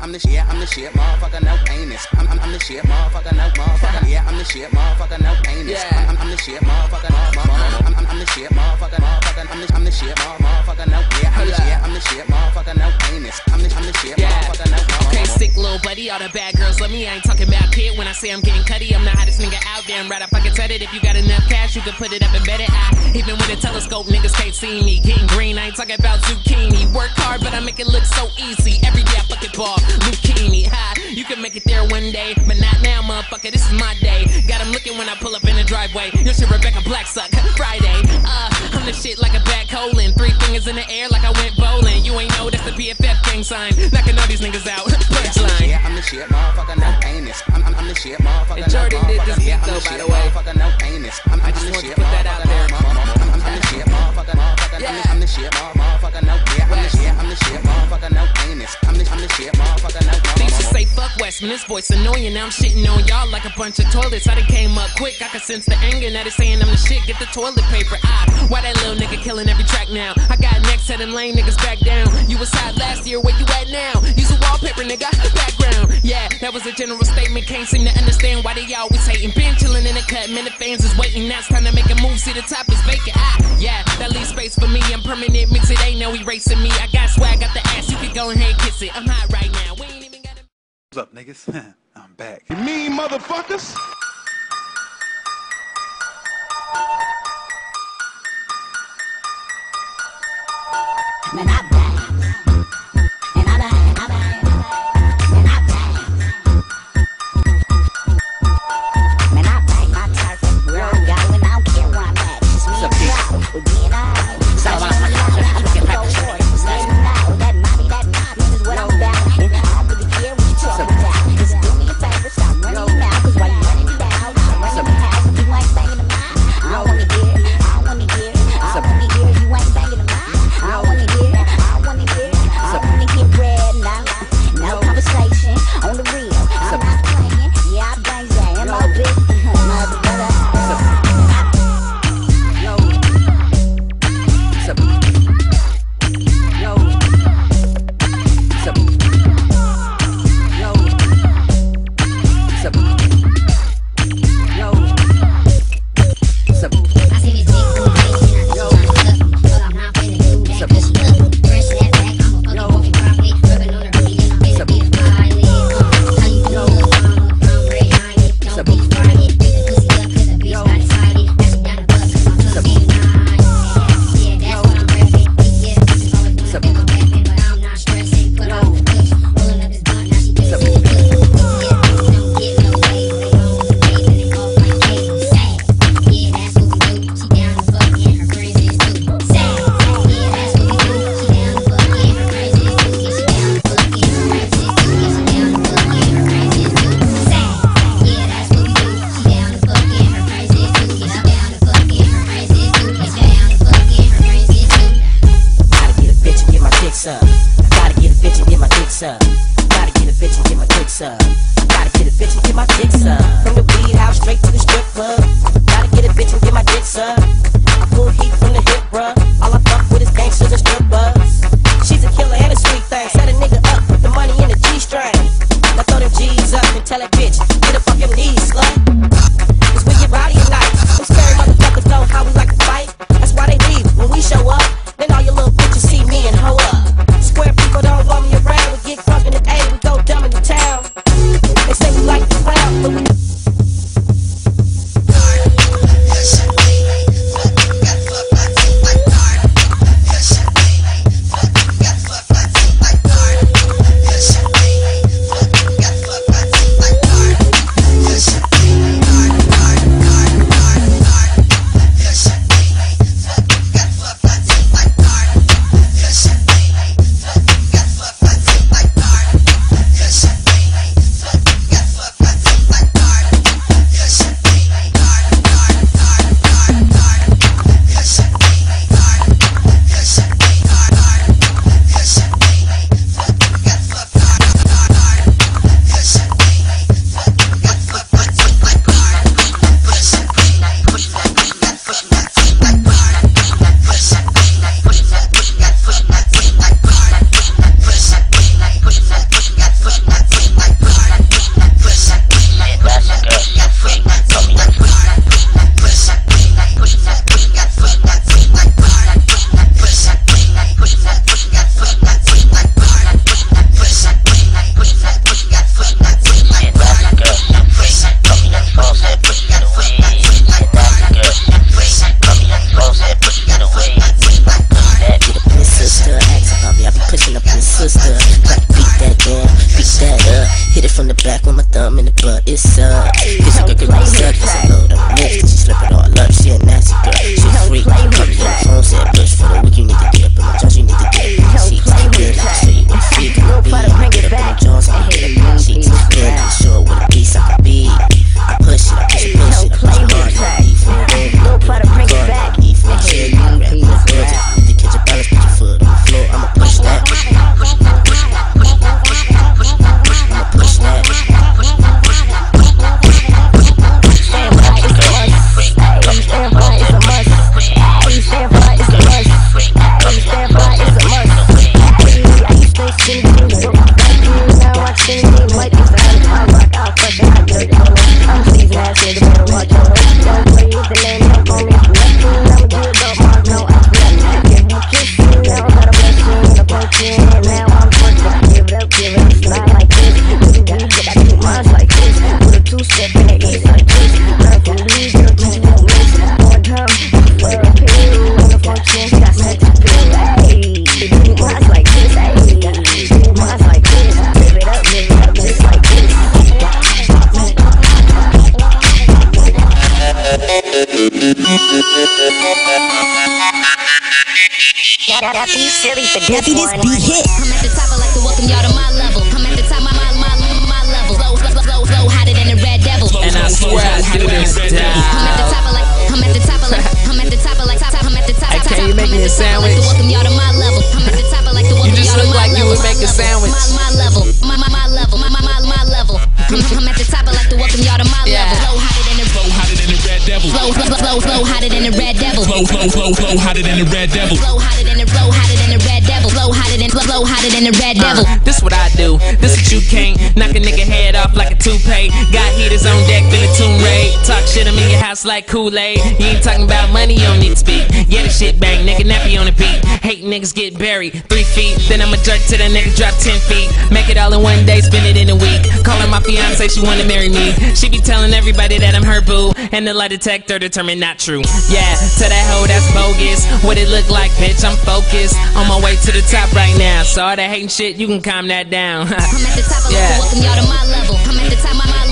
I'm the shit, I'm the shit, motherfucker, no anus. I'm the shit, motherfucker, no motherfucker. Yeah, I'm the shit, motherfucker, no anus. I'm the shit, motherfucker, motherfucker. I'm the shit, motherfucker, motherfucker. I'm the shit, motherfucker, no. Yeah, I'm the shit, motherfucker, no anus. I'm the shit, motherfucker, no. Okay, sick little buddy, all the bad girls love me. I ain't talking about kid when I say I'm getting cutty. I'm the hottest nigga out there, and right up I can tell it. If you got enough cash, you can put it up and bet it. Even with a telescope, niggas can't see me. Getting green, I ain't talking about zucchini. Work hard, but I make it look so easy. Every day I fucking ball, zucchini. You can make it there one day, but not now, motherfucker. This is my day. Got him looking when I pull up in the driveway. Your shit Rebecca Black suck. Friday. I'm the shit like a bad colon. 3 fingers in the air like I went bowling. You ain't know that's the PFF gang sign. Knocking all these niggas out. Punchline. Yeah, I'm the shit, motherfucker, no anus. I'm the shit, motherfucker, and Jordan did this beat though, by the way. No anus. I just want to put that out there. I'm the shit, motherfucker, motherfucker. I'm the shit, motherfucker, no. Yeah, I'm the shit, motherfucker, no anus. I'm the shit, motherfucker, no. They used to say fuck Westman, this voice annoying. Now I'm shitting on y'all like a bunch of toilets. I done came up quick, I can sense the anger. Now they saying I'm the shit, get the toilet paper. Why that little nigga killing every track now? I got next to them lame niggas back down. You was hot last year, where you at now? Use a wallpaper, nigga, background. Yeah, that was a general statement, can't seem to understand why they always hating. Been chilling in the cut, man, the fans is waiting. Now it's time to make a move, see the top is vacant. Yeah, that leaves space for me, I'm permanent, mix it, ain't no erasing me. I got swag, got the ass, you can go ahead and kiss it. I'm hot right now, we ain't even got What's up, niggas? I'm back. You mean motherfuckers? Man, I bang, and I bang, and I bang. Man, I bang my turf, where I'm going, I don't care where I'm at. Just me and God, we're being alright. So I'm that mommy, this is what I'm about. And I don't really care what you talking about. Just do me a favor, stop running your mouth, cause while you running me down, I'm running your house, if you ain't banging the mouth, I don't wanna get Duffy, silly for this Duffy, this one. beat hit. I'm at the top, I like to welcome y'all to my level. I'm at the top, my level. Flow hotter than the Red Devil. And I swear I do this I'm at the style. top, I like. I'm at the top, I like. I'm at the top, I like. I'm at the top. Hey, can you make me a I like sandwich? to welcome y'all to my level. I'm at the top, I like to welcome You just y'all to look my like you level. would make a sandwich. My level. My level. My level. I'm at the top, I like to welcome y'all to my Yeah. level. Flow hotter than the Red Devil. Flow hotter than the Red Devil. Flow hotter than the Red Devil. Flow hotter than the Red Devil. Flow hotter than the Red Devil. This what I do, this what you can't. Knock a nigga head off like a toupee. Got heaters on deck, been a tomb raid. Talk shit, I'm in your house like Kool-Aid. You ain't talking about money, you don't need to speak. Yeah, the shit bang, nigga nappy on the beat. Hate niggas get buried 3 feet. Then I'ma jerk to that nigga drop 10 feet. Make it all in one day, spend it in a week. Call her my fiance, she wanna marry me. She be telling everybody that I'm her boo. And the lie detector determined not true. Yeah, to that hoe that's bogus. What it look like, bitch, I'm focused. On my way to the top right now. So all that hating shit, you can calm that down. I'm at the top, I like Yeah. to welcome y'all to my level. I'm at the top, my